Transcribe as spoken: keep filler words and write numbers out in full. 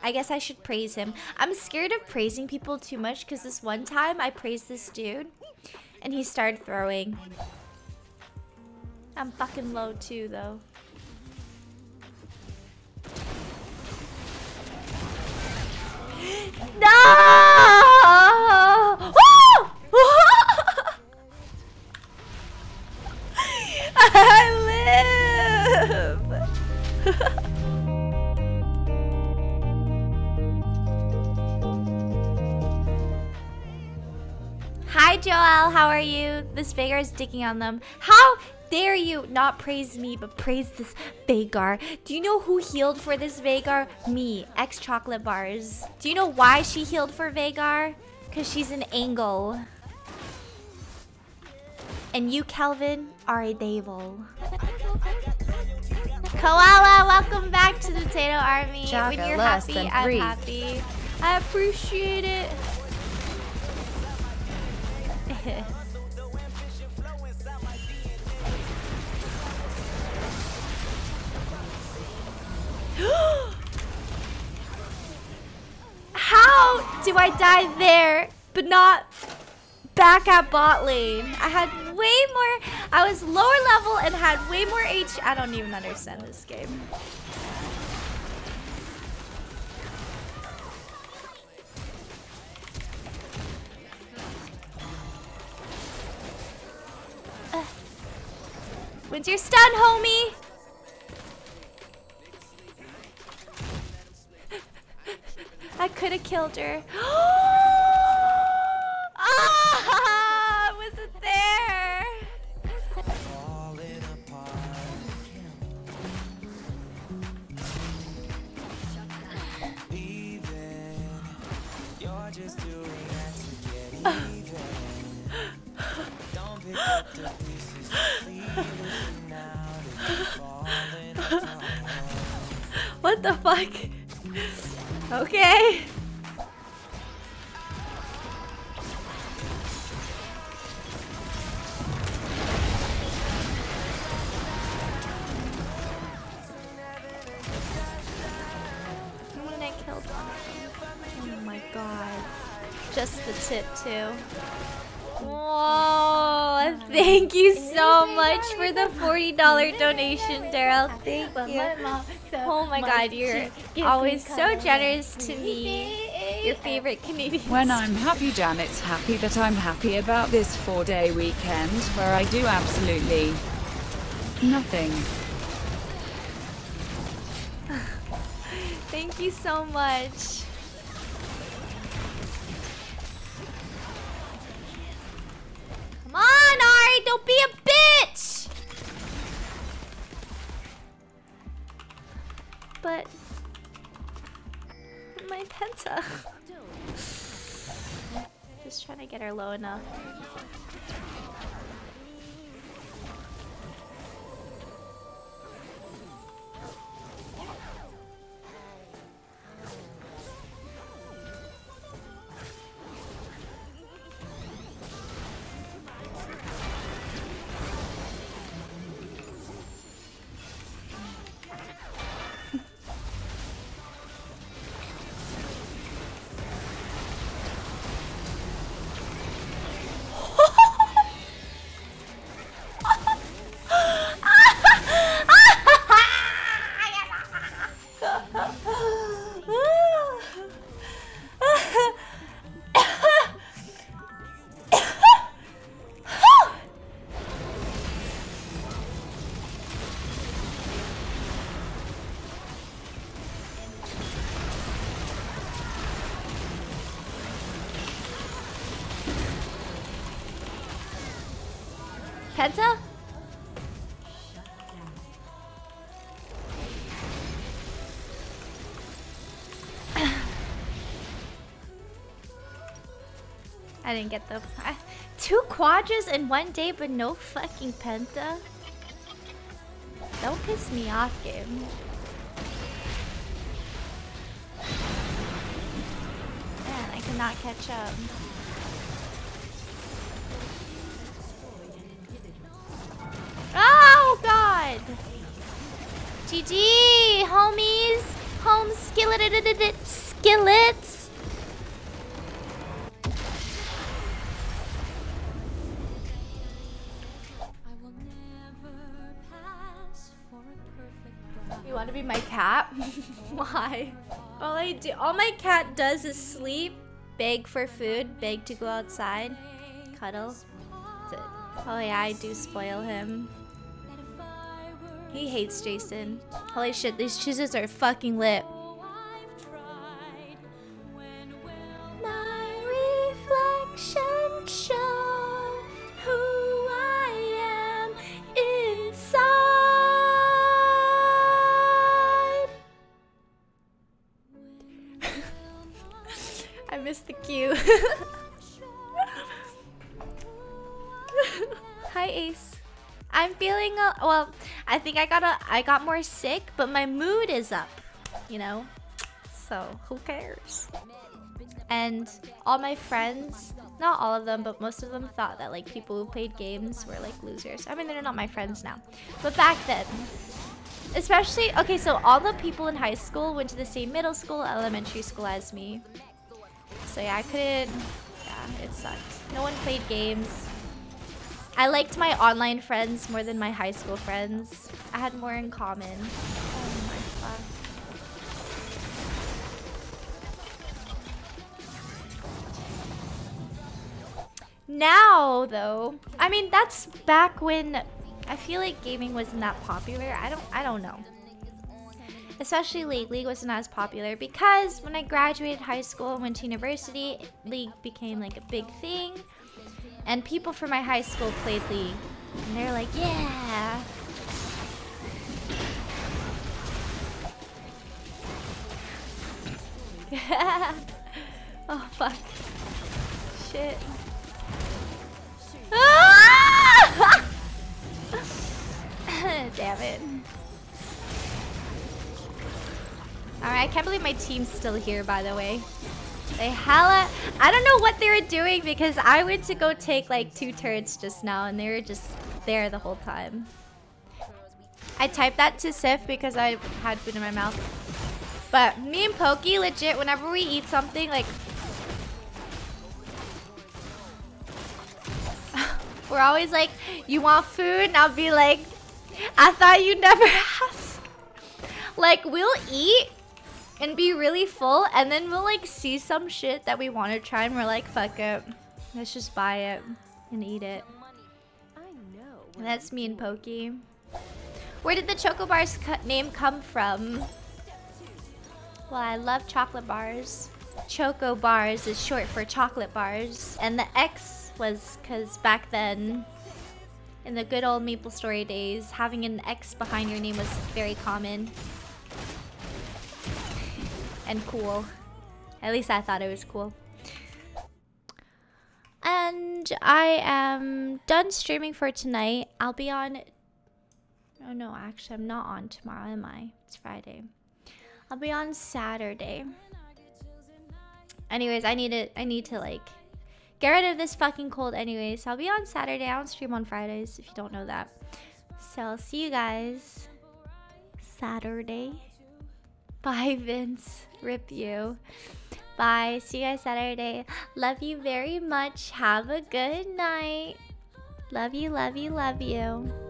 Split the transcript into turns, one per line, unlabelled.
I guess I should praise him. I'm scared of praising people too much because this one time I praised this dude and he started throwing. I'm fucking low too though. No! I live! Hi Joel, how are you? This Veigar is digging on them. How dare you not praise me but praise this Veigar? Do you know who healed for this Veigar? Me, X Chocolate Bars. Do you know why she healed for Veigar? Because she's an Angle. And you, Kelvin, are a devil. Koala, welcome back to the Potato Army.
Chaka,
when you're
less
happy,
than
I'm
three.
happy. I appreciate it. How do I die there but not back at bot lane? I had way more, I was lower level and had way more H. I don't even understand this game. Uh, when's your stun, homie? I could have killed her. Ah, I wasn't there. What the fuck? Okay. When I killed one. Oh my god. Just the tip too. Whoa, thank you so much for the forty dollar donation, Daryl. Thank you. Oh my god, you're always so generous to me. Your favorite Canadian.
When I'm happy, Janet's happy that I'm happy about this four day weekend where I do absolutely nothing.
Thank you so much. Come on, Ari, don't be a bitch! But my Penta. Just trying to get her low enough. Penta? I didn't get the I, two quadras in one day, but no fucking Penta. Don't piss me off, game. Man, I cannot catch up. Oh god! G G, homies! Home skillet skillets. You want to be my cat? Why? All I do, all my cat does is sleep, beg for food, beg to go outside, cuddle. That's it. Oh yeah, I do spoil him. He hates Jason. Holy shit, these cheeses are fucking lit. My reflection shows who I am inside. I missed the cue. Hi Ace. I'm feeling a, well, I think I got a I got more sick, but my mood is up, you know? So, who cares? And all my friends, not all of them, but most of them thought that like people who played games were like losers. I mean, they're not my friends now. But back then, especially, okay, so all the people in high school went to the same middle school, elementary school as me. So yeah, I couldn't, yeah, it sucked. No one played games. I liked my online friends more than my high school friends. I had more in common. Oh my fuck. Now, though, I mean, that's back when I feel like gaming wasn't that popular. I don't, I don't know. Especially League. League wasn't as popular because when I graduated high school and went to university, League became like a big thing. And people from my high school played League. And they're like, yeah. Oh, fuck. Shit. Ah! Damn it. Alright, I can't believe my team's still here, by the way. They hella... I don't know what they were doing because I went to go take like two turrets just now and they were just there the whole time. I typed that to Sif because I had food in my mouth. But me and Pokey, legit, whenever we eat something, like... we're always like, you want food? And I'll be like, I thought you'd never ask. Like, we'll eat and be really full, and then we'll like see some shit that we want to try, and we're like, fuck it, let's just buy it and eat it. And that's me and Pokey. Where did the Choco Bars name come from? Well, I love chocolate bars. Choco Bars is short for chocolate bars, and the X was because back then, in the good old MapleStory days, having an X behind your name was very common. And cool. At least I thought it was cool. And I am done streaming for tonight. I'll be on... Oh no, actually I'm not on tomorrow, am I? It's Friday. I'll be on Saturday. Anyways, I need to, I need to like get rid of this fucking cold anyways. So I'll be on Saturday. I don't stream on Fridays if you don't know that. So I'll see you guys Saturday. Bye, Vince. Rip you. Bye. See you guys Saturday. Love you very much. Have a good night. Love you, love you, love you.